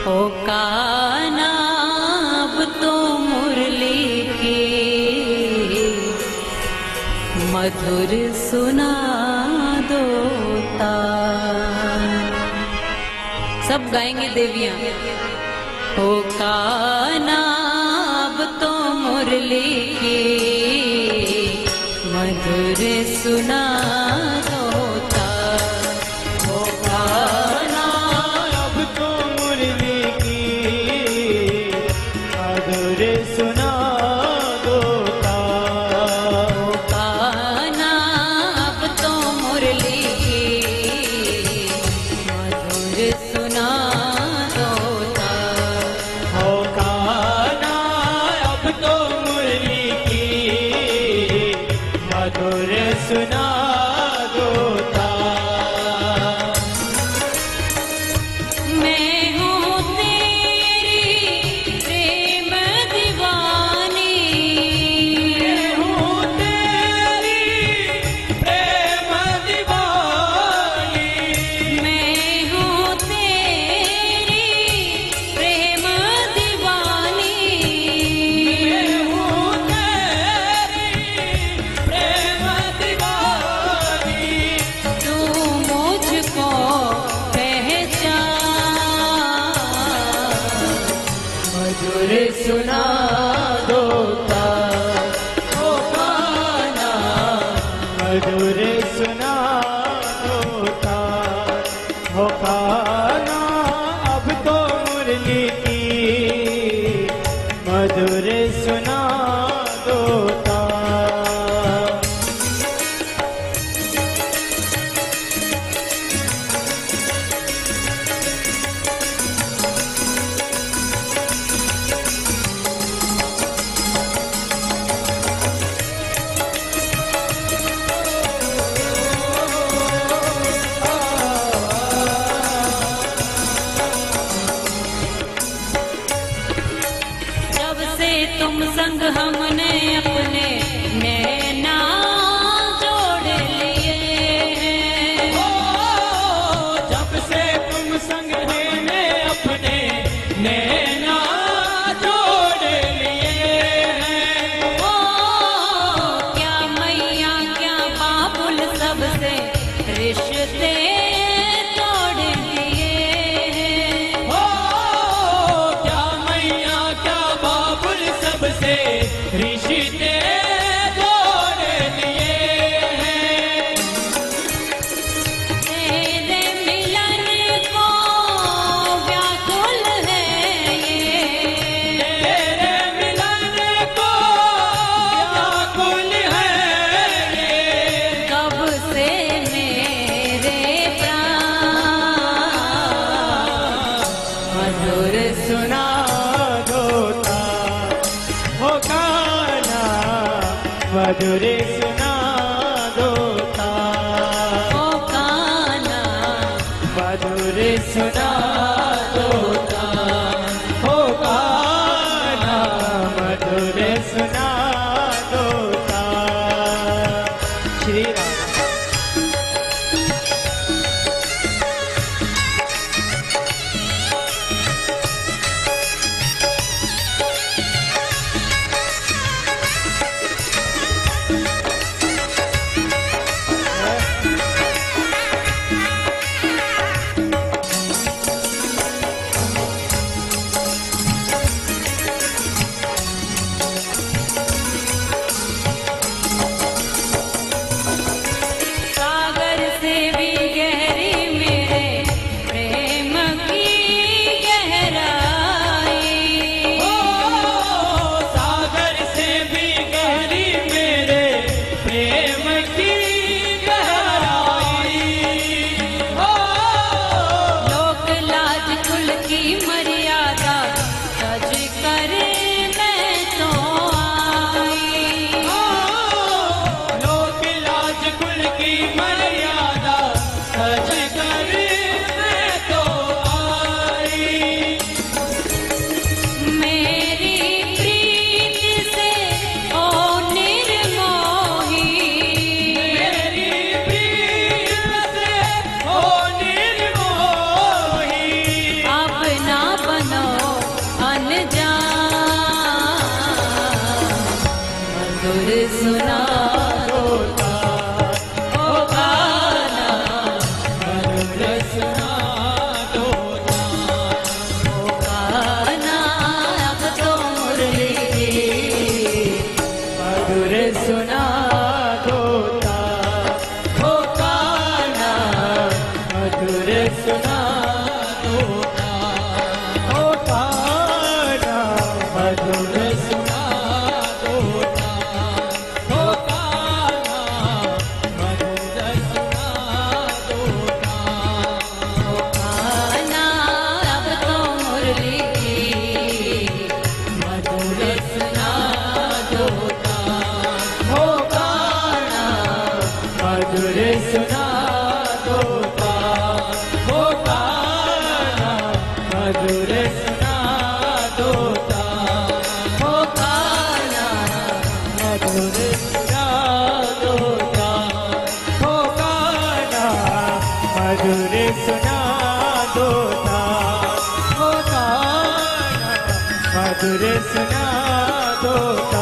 ओ कान्हा अब तो मुरली की मधुर सुना दो तान। सब गाएंगे देवियां। ओ कान्हा अब तो मुरली की मधुर सुना दो तान। ओ कान्हा अब तो मुरली की मधुर सुना दो तान। ओ कान्हा अब तो मुरली की मधुर सुना दो तान। ओ कान्हा अब तो मुरली की मधुर सुना दो तान। मैं हूँ तेरी प्रेम दीवानी। मैं हूँ तेरी प्रेम दीवानी। मैं हूँ तेरी प्रेम दीवानी। मैं हूँ तेरी प्रेम दीवानी। तू मुझको पहचान। मधुर सुना दो तान। ओ कान्हा मधुर सुना दो तान। ओ कान्हा अब तो मुरली की मधुर सुना दो तान। जब से तुम संग हमने अपने नैना जोड़ लिए हैं। ओ, जब से तुम संग ने अपने नैना जोड़ लिए हैं। ओ क्या मैया क्या बाबुल सबसे रिश्ते तोड़ दिए हैं। हो क्या मैया क्या बाबुल सबसे रिश्ते जोड़ लिए हैं। तेरे मिलन को व्याकुल है ये। तेरे मिलन को व्याकुल है ये। कब से मेरे प्राण मधुर सुना दो तान। ओ कान्हा मधुर सुना दो तान। ओ कान्हा मधुर सुना दो तान। ओ कान्हा मधुर सुना दो तान। श्री राम। सुना दोता हो गाना मधुर सुना दोता हो गाना मधुर सुना दोता हो गाना अब तो मुरली की मधुर सुना दोता हो गाना मधुर सुना दोता हो गाना मधुर सुना दोता हो गाना मधुर सुना दोता हो गाना मधुर सुना दोता हो गाना मधुर सुना दोता